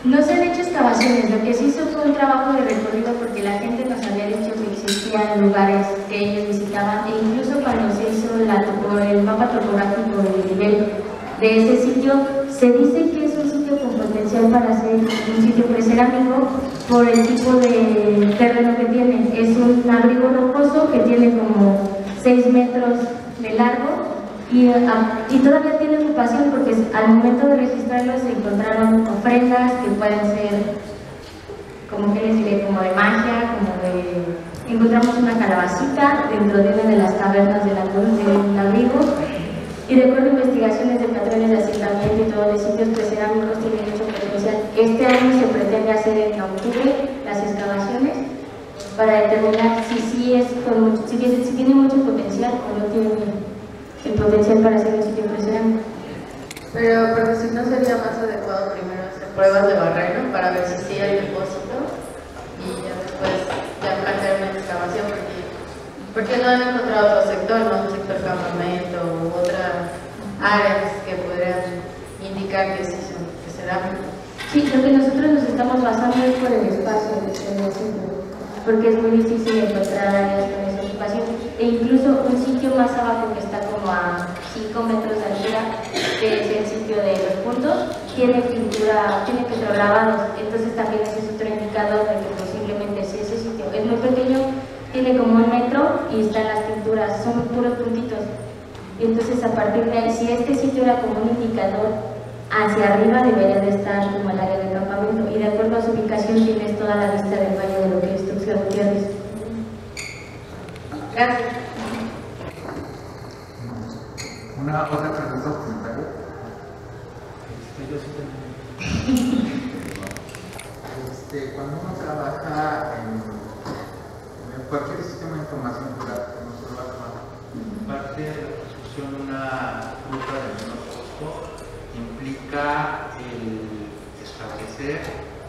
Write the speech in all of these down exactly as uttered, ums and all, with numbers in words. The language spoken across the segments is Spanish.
No se han hecho excavaciones, lo que se hizo fue un trabajo de recorrido porque la gente nos había dicho que existían lugares que ellos visitaban, e incluso cuando se hizo la, el mapa topográfico del nivel de ese sitio, se dice que es un sitio con potencial para ser un sitio precerámico por el tipo de terreno que tiene. Es un abrigo rocoso que tiene como seis metros de largo. Y, y todavía tiene ocupación porque al momento de registrarlo se encontraron ofrendas que pueden ser, como que les diré, como de magia, como de... Encontramos una calabacita dentro de una de las cavernas del abrigo, y de acuerdo a investigaciones de patrones de asentamiento y todo de sitios precerámicos tienen mucho potencial. Este año se pretende hacer en octubre las excavaciones para determinar si sí es con, si, si tiene mucho potencial o no tiene el potencial para hacer un sitio precerámico. Pero, pero si no sería más adecuado primero hacer pruebas de barreno para ver si sí hay depósito y ya después ya plantear una excavación, porque, porque no han encontrado otro sector, no un sector campamento u otras áreas que podrían indicar que sí son precerámicos. Sí, lo que nosotros nos estamos basando es por el espacio, porque es muy difícil encontrar áreas con esa ocupación, e incluso un sitio más abajo que está como a cinco metros de altura, que es el sitio de los puntos, tiene pintura, tiene petrograbados, entonces también ese es otro indicador de que posiblemente si ese sitio es muy pequeño, tiene como un metro y están las pinturas, son puros puntitos, y entonces a partir de ahí, si este sitio era como un indicador hacia arriba, debería de estar como el área de campamento, y de acuerdo a su ubicación tienes toda la vista del valle de lo que es Tuxtla Gutiérrez. Gracias. Una otra pregunta o comentario. Este, cuando uno trabaja en, en cualquier sistema de información rural, como se parte de la construcción de una ruta de menor costo implica el establecer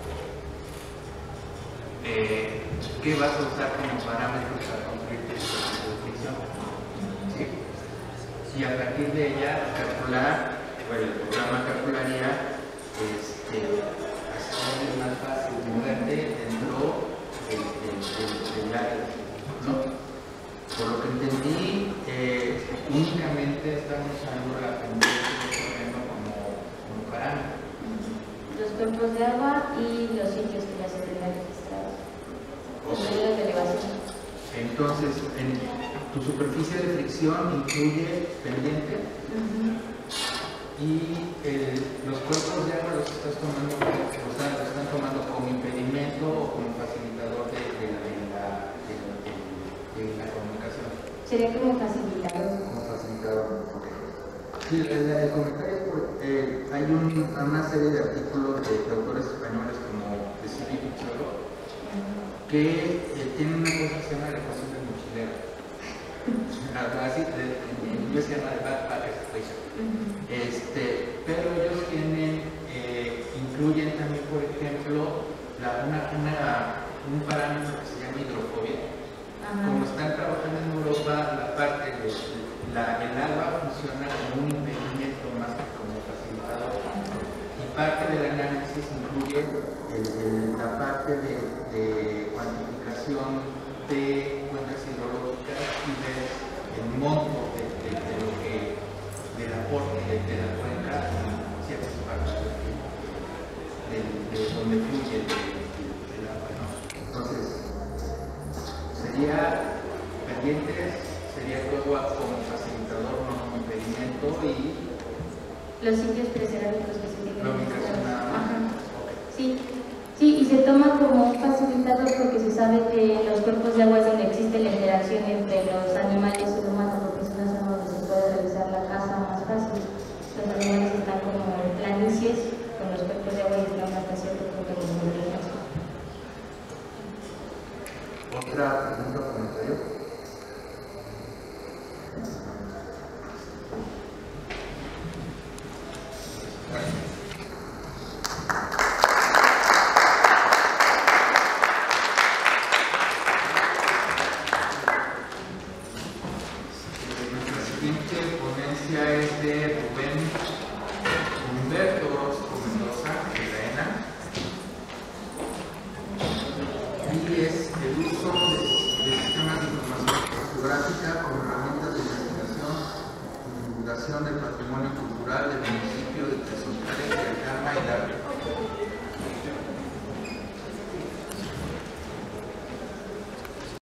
eh, qué vas a usar como parámetros para construir tu descripción, ¿sí? Y a partir de ella calcular, bueno, el programa calcularía este, hacer más fácil moverte dentro del, del, del, del área, ¿no? Por lo que entendí, eh, únicamente estamos usando la pendiente del terreno como, como parámetro. Los cuerpos de agua y los sitios que ya se tendrán registrados. Los medios de elevación. Entonces, en tu superficie de fricción incluye pendiente. Uh-huh. Y el, los cuerpos de agua los estás tomando, o sea, los están tomando como impedimento o como facilitador de, de, de, la, de, de, de la comunicación. Sería como facilitador. Como facilitador, ok. Sí, el, el comentario, eh, hay un, una serie de artículos de, de autores españoles como de Silvio Pizzolo, uh-huh, que eh, tienen una cosa que se llama la ecuación del mochilero. Así, de, en inglés se llama el backpacker equation. Este, pero ellos tienen, eh, incluyen también, por ejemplo, la, una, una, un parámetro que se llama hidrofobia. Ajá. Como están trabajando en Europa, la parte de la, el agua funciona como un impedimento más que como facilitador. Y parte del análisis incluye el, el, la parte de, de cuantificación de cuencas hidrológicas y ver el monto de, de, de lo que del aporte de, de la cuenca en ciertas partes de, de, de donde fluye el, el, el agua, ¿no? Entonces, sería pendientes, sería todo como facilitador, no como impedimento, y los sitios precerámicos que se tienen. La ubicación nada más. Ajá. Sí. Sí, y se toma como un facilitador porque se sabe que los cuerpos de agua es donde existe la interacción entre los animales y los humanos, porque es una zona donde se puede realizar la caza más fácil. Los animales están como en planicies con los cuerpos de agua y están hasta cierto punto como morenos. ¿Otra pregunta o comentario? es el uso de, de sistemas de información geográfica como herramientas de investigación y divulgación del patrimonio cultural del municipio de Tezontepec, de Acalma y la